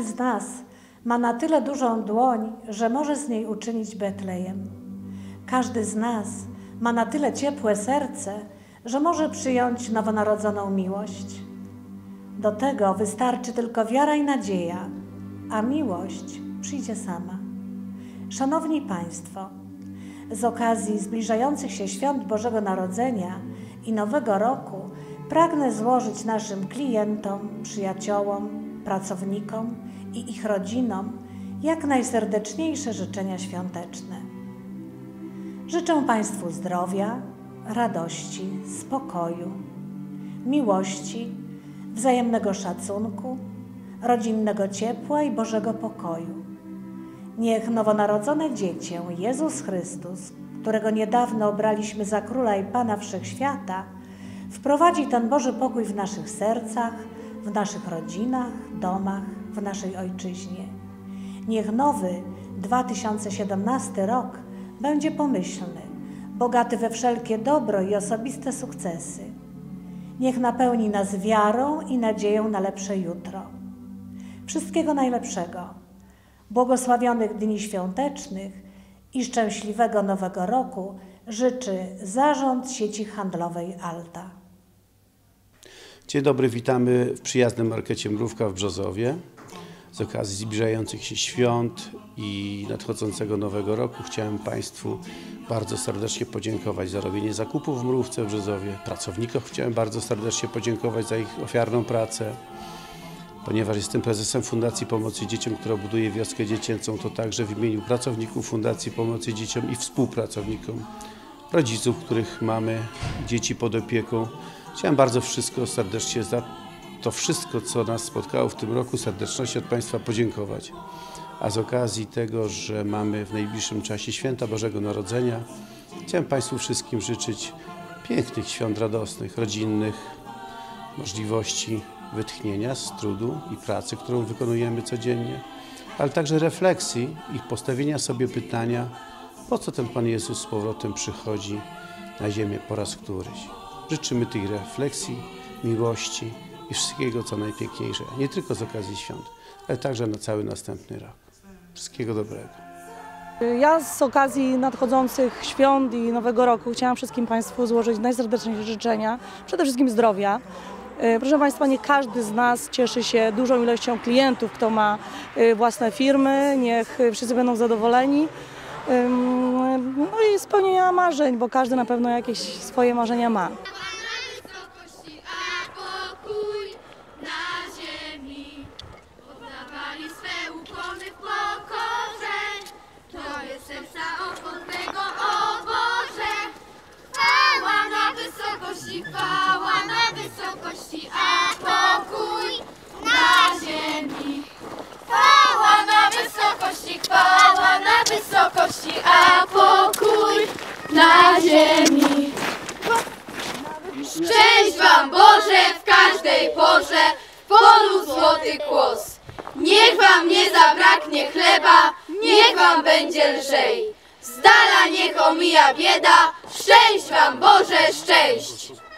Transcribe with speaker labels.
Speaker 1: z nas ma na tyle dużą dłoń, że może z niej uczynić Betlejem. Każdy z nas ma na tyle ciepłe serce, że może przyjąć nowonarodzoną miłość. Do tego wystarczy tylko wiara i nadzieja, a miłość przyjdzie sama. Szanowni Państwo, z okazji zbliżających się świąt Bożego Narodzenia i Nowego Roku pragnę złożyć naszym klientom, przyjaciołom, pracownikom i ich rodzinom jak najserdeczniejsze życzenia świąteczne. Życzę Państwu zdrowia, radości, spokoju, miłości, wzajemnego szacunku, rodzinnego ciepła i Bożego pokoju. Niech nowonarodzone dziecię Jezus Chrystus, którego niedawno obraliśmy za Króla i Pana Wszechświata, wprowadzi ten Boży pokój w naszych sercach, w naszych rodzinach, domach, w naszej Ojczyźnie. Niech nowy 2017 rok będzie pomyślny, bogaty we wszelkie dobro i osobiste sukcesy. Niech napełni nas wiarą i nadzieją na lepsze jutro. Wszystkiego najlepszego, błogosławionych dni świątecznych i szczęśliwego Nowego Roku życzy Zarząd Sieci Handlowej Alta.
Speaker 2: Dzień dobry, witamy w przyjaznym markecie Mrówka w Brzozowie. Z okazji zbliżających się świąt i nadchodzącego Nowego Roku chciałem Państwu bardzo serdecznie podziękować za robienie zakupów w Mrówce w Brzozowie. Pracownikom chciałem bardzo serdecznie podziękować za ich ofiarną pracę. Ponieważ jestem prezesem Fundacji Pomocy Dzieciom, która buduje wioskę dziecięcą, to także w imieniu pracowników Fundacji Pomocy Dzieciom i współpracownikom, rodziców, których mamy dzieci pod opieką. Chciałem bardzo serdecznie za to wszystko, co nas spotkało w tym roku, serdeczności od Państwa podziękować. A z okazji tego, że mamy w najbliższym czasie święta Bożego Narodzenia, chciałem Państwu wszystkim życzyć pięknych świąt radosnych, rodzinnych, możliwości wytchnienia z trudu i pracy, którą wykonujemy codziennie, ale także refleksji i postawienia sobie pytania, po co ten Pan Jezus z powrotem przychodzi na ziemię po raz któryś. Życzymy tych refleksji, miłości i wszystkiego, co najpiękniejsze, nie tylko z okazji świąt, ale także na cały następny rok. Wszystkiego dobrego.
Speaker 3: Ja z okazji nadchodzących świąt i Nowego Roku chciałam wszystkim Państwu złożyć najserdeczniejsze życzenia, przede wszystkim zdrowia. Proszę Państwa, nie każdy z nas cieszy się dużą ilością klientów, kto ma własne firmy, niech wszyscy będą zadowoleni. No i spełnienia marzeń, bo każdy na pewno jakieś swoje marzenia ma.
Speaker 4: Chwała na wysokości, a pokój na ziemi. Chwała na wysokości, a pokój na ziemi. Szczęść Wam Boże w każdej porze, w polu złoty kłos. Niech Wam nie zabraknie chleba, niech Wam będzie lżej. Z dala niech omija bieda, szczęść Wam Boże, szczęść.